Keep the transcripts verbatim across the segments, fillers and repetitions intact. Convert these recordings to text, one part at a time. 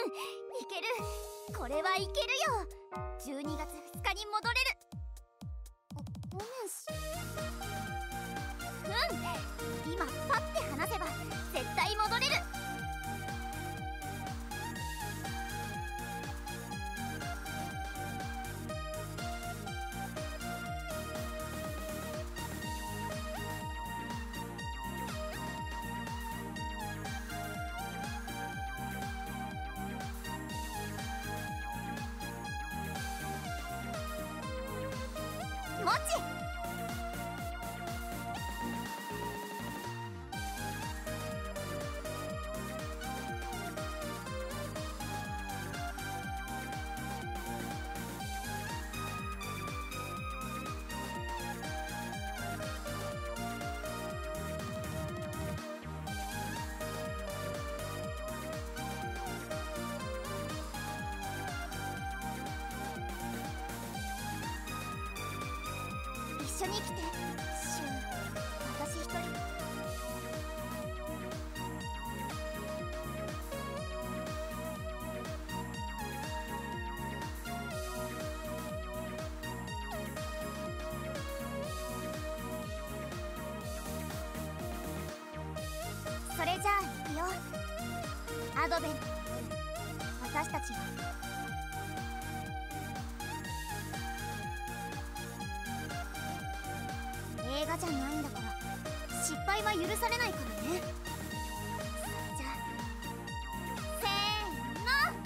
いける。これはいけるよ。じゅうにがつふつかに戻れる。ごめんし。うん、今パッて話せば絶対戻れる。もち。一緒に来て、シュン。私一人。それじゃあ行くよ。アドベント。私たちは映画じゃないんだから失敗は許されないからね。じゃあせーの。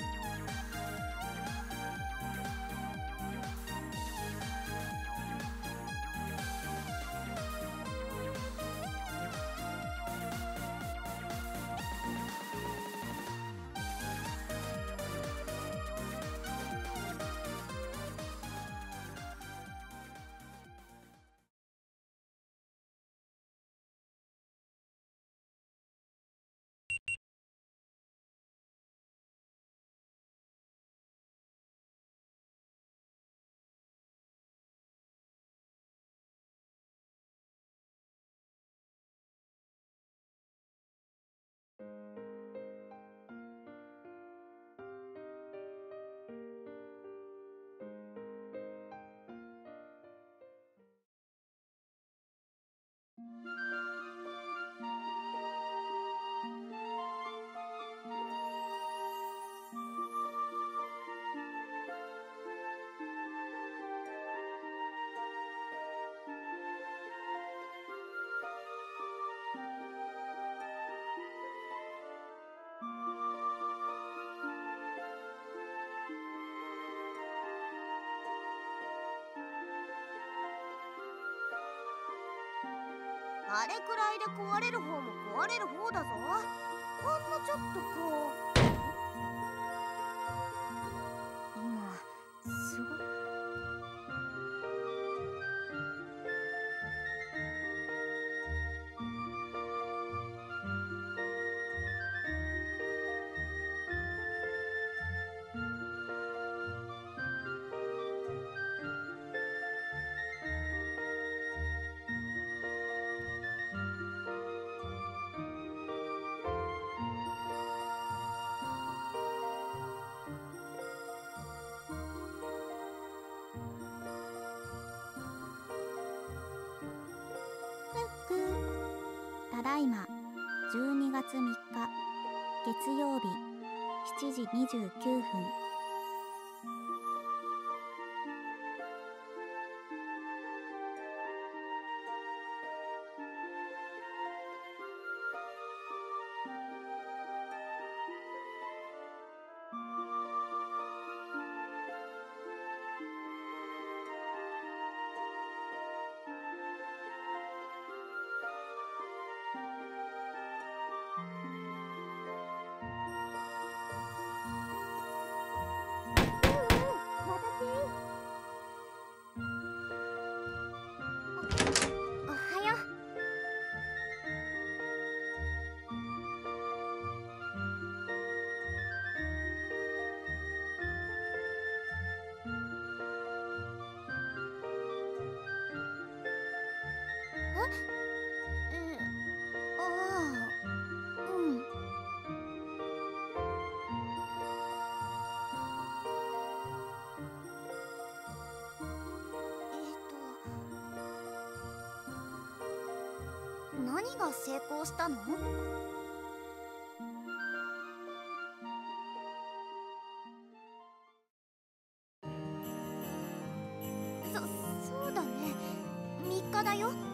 あれくらいで壊れる方も壊れる方だぞ。ほんのちょっとこう今すごい。ただいまじゅうにがつみっか月曜日しちじにじゅうきゅうふん。 何が成功したの？そ、そうだね。みっかだよ。